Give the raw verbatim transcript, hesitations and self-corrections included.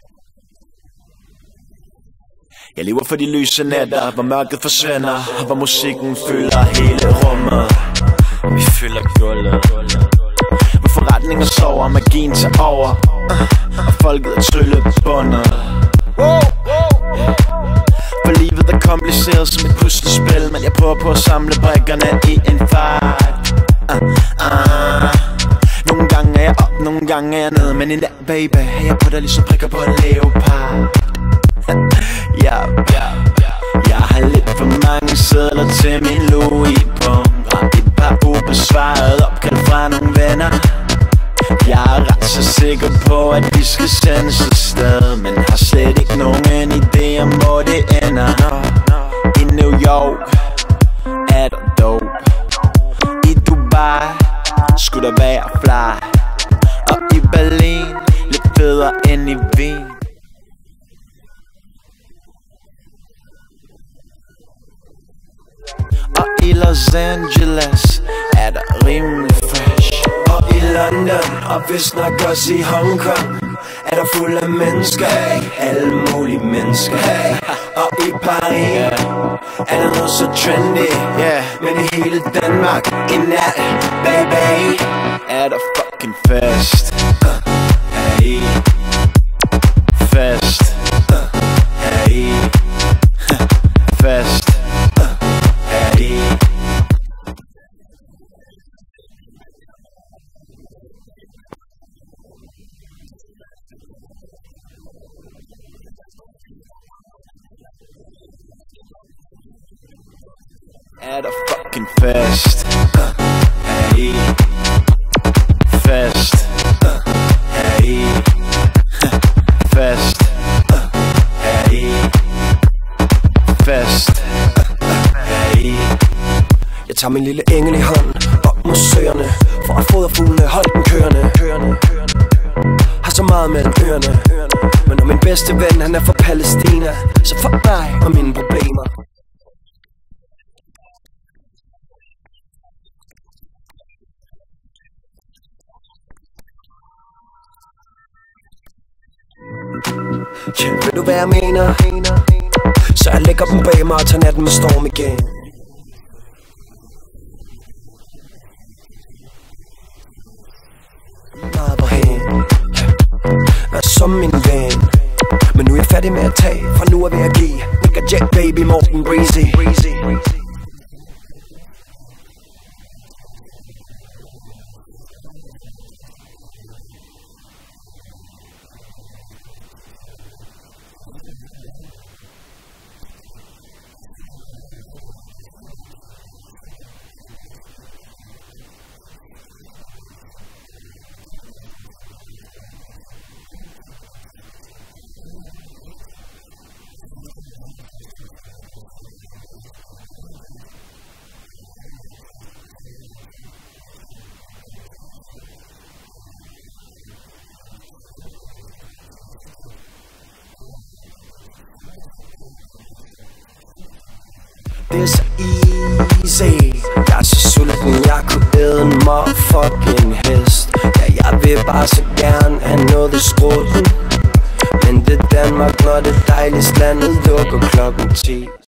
Jeg lever for de lyse nætter, hvor mørket forsvinder, hvor musikken fylder hele rummet. Vi fylder gulvet, hvor forretninger sover, magien tager over, og folket er tryllebundet. For livet er kompliceret som et puslespil, men jeg prøver på at samle brikkerne i en fart. uh, uh. Nogle gange er jeg op, nogle gange er jeg nede, men i nat, baby, er jeg på dig ligesom prikker på en leopard. Ja, ja, jeg har lidt for mange sædler til min Louis-punkt, og et par ubesvarede opkald fra nogle venner. Jeg er ret så sikker på, at vi skal sendes et sted, men har slet ikke nogen idé om, hvor det ender. I New York er der dope, i Dubai skulle der være fly, og i Berlin lidt federe end i Wien. Og i Los Angeles er der rimelig fresh. Og i London, og vist nok også i Hongkong, er der fuld af mennesker, alle mulige mennesker. Og i Paris er der noget så trendy, men i hele Danmark i nat, baby, er der fucking fest. Hey, fest. hey, Fest. hey. Er der fucking fest. Hey, Fest. hey, Fest. hey, Fest. hey. Jeg tager min lille engel i hånden op mod søerne, for at fodre fuglene, hold den kørende. Har så meget mellem ørerne, men når min bedste ven han er fra Palæstina, så fuck mig og mine problemer. Ja, ved du hvad jeg mener? Så jeg lægger dem bag mig og tager natten med storm igen. Meget hvorhen, ja, som min ven. Men nu er jeg færdig med at tage, for nu er ved at give Nick og Jack, baby, Morten Breezy. Det er så easy. Jeg er så sulten, jeg kunne æde en motherfucking hest. Ja, jeg vil bare så gerne have noget i skrutten, men det er Danmark, når det dejligste landet lukker klokken ti.